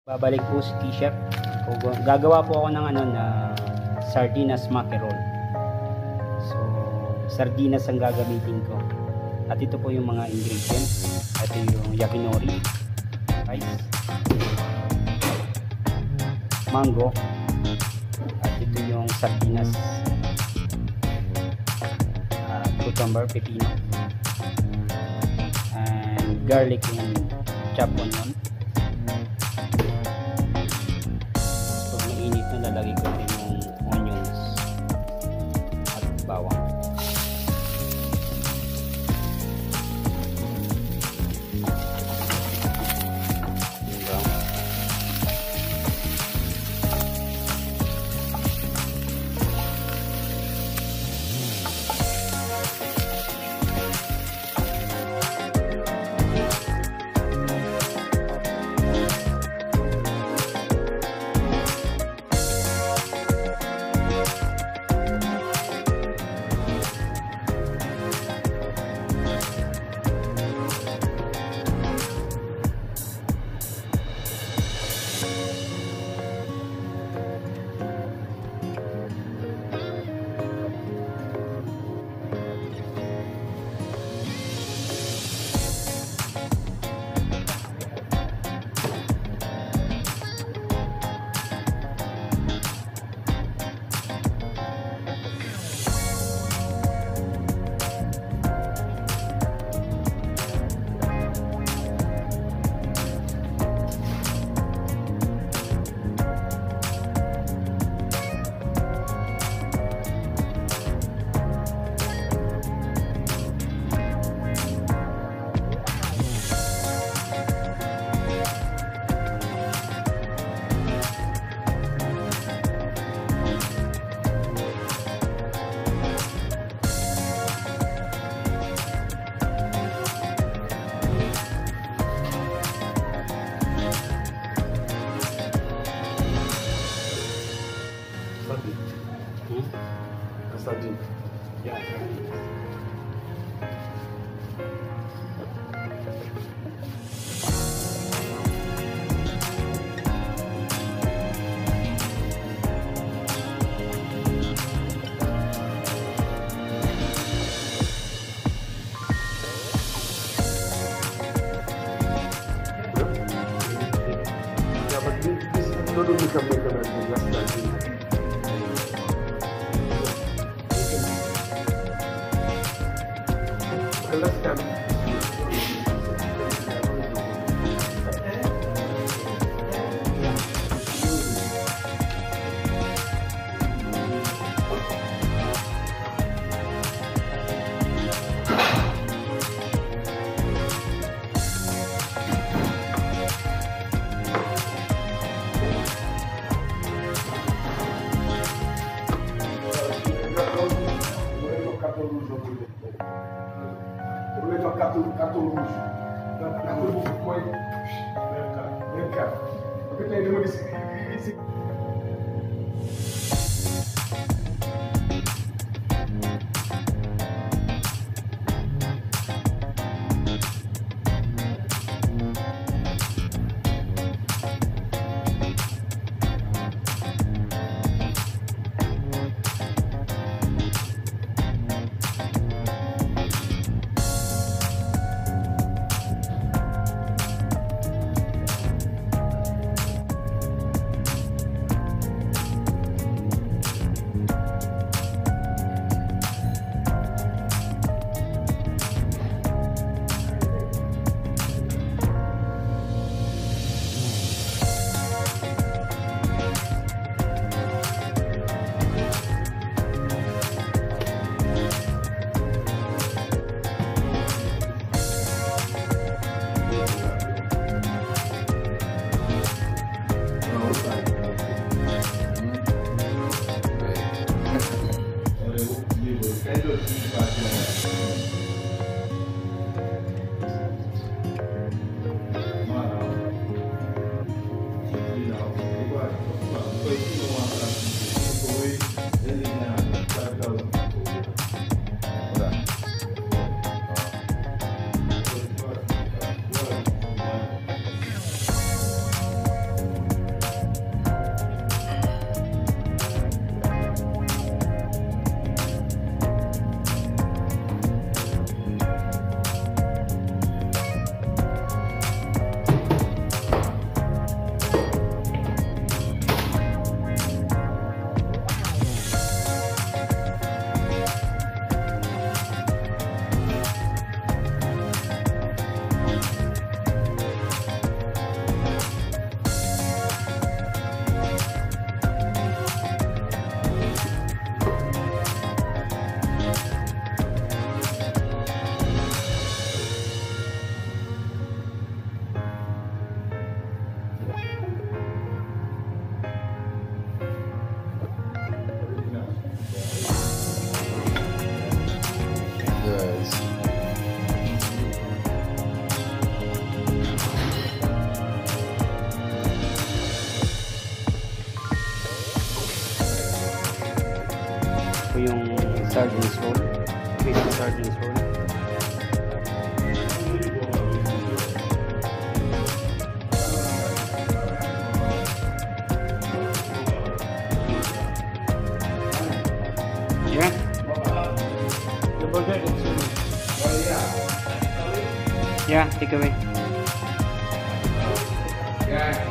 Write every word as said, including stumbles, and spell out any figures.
Babalik po si T-Chef. Gagawa po ako ng ano na Sardines makki roll. So, sardinas ang gagamitin ko. At ito po yung mga ingredients. Ito yung yakinori, rice, mango, at ito yung sardinas, uh, cucumber, pepino, and garlic and chopped onion. Lalagay ko rin yung onions at bawang. Sardines. Yeah. Yeah, but this, this not only can make an idea, that's Sardines. Understand? Cartão, cartão luxo. Cartão luxo foi. Vem cá. Porque tem uma desse. po yung sardines roll. Crispy sardines roll. Yeah. The burger is yeah, take away. Yeah.